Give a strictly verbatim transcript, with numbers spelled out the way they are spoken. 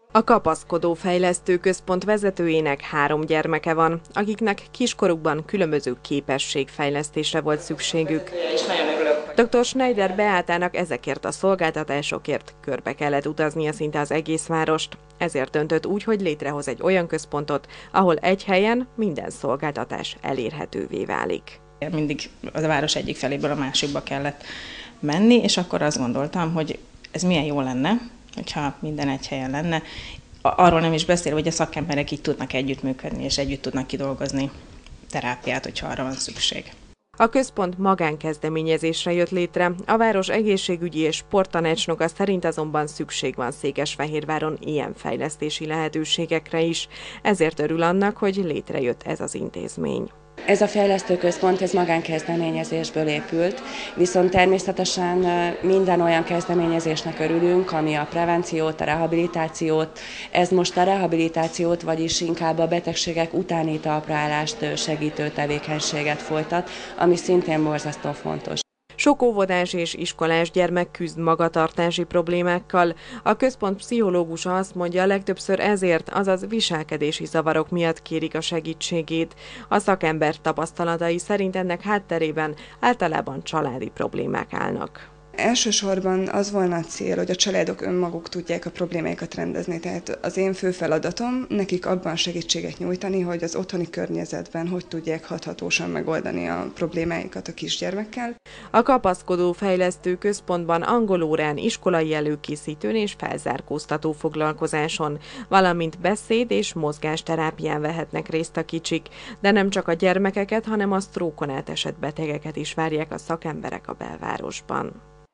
A Kapaszkodó Fejlesztő Központ vezetőjének három gyermeke van, akiknek kiskorukban különböző képességfejlesztésre volt szükségük. doktor Schneider Beátának ezekért a szolgáltatásokért körbe kellett utaznia szinte az egész várost. Ezért döntött úgy, hogy létrehoz egy olyan központot, ahol egy helyen minden szolgáltatás elérhetővé válik. Mindig a város egyik feléből a másikba kellett menni, és akkor azt gondoltam, hogy ez milyen jó lenne, hogyha minden egy helyen lenne. Arról nem is beszél, hogy a szakemberek így tudnak együttműködni, és együtt tudnak kidolgozni terápiát, hogyha arra van szükség. A központ magánkezdeményezésre jött létre, a város egészségügyi és sporttanácsnoka szerint azonban szükség van Székesfehérváron ilyen fejlesztési lehetőségekre is, ezért örül annak, hogy létrejött ez az intézmény. Ez a fejlesztőközpont ez magánkezdeményezésből épült, viszont természetesen minden olyan kezdeményezésnek örülünk, ami a prevenciót, a rehabilitációt, ez most a rehabilitációt, vagyis inkább a betegségek utáni talpraállást segítő tevékenységet folytat, ami szintén borzasztó fontos. Sok óvodás és iskolás gyermek küzd magatartási problémákkal. A központ pszichológusa azt mondja, legtöbbször ezért, azaz viselkedési zavarok miatt kérik a segítségét. A szakember tapasztalatai szerint ennek hátterében általában családi problémák állnak. Elsősorban az volna a cél, hogy a családok önmaguk tudják a problémáikat rendezni. Tehát az én fő feladatom nekik abban segítséget nyújtani, hogy az otthoni környezetben hogy tudják hathatósan megoldani a problémáikat a kisgyermekkel. A Kapaszkodó Fejlesztő Központban angolórán, iskolai előkészítőn és felzárkóztató foglalkozáson, valamint beszéd- és mozgásterápián vehetnek részt a kicsik, de nem csak a gyermekeket, hanem a sztrókon átesett betegeket is várják a szakemberek a belvárosban.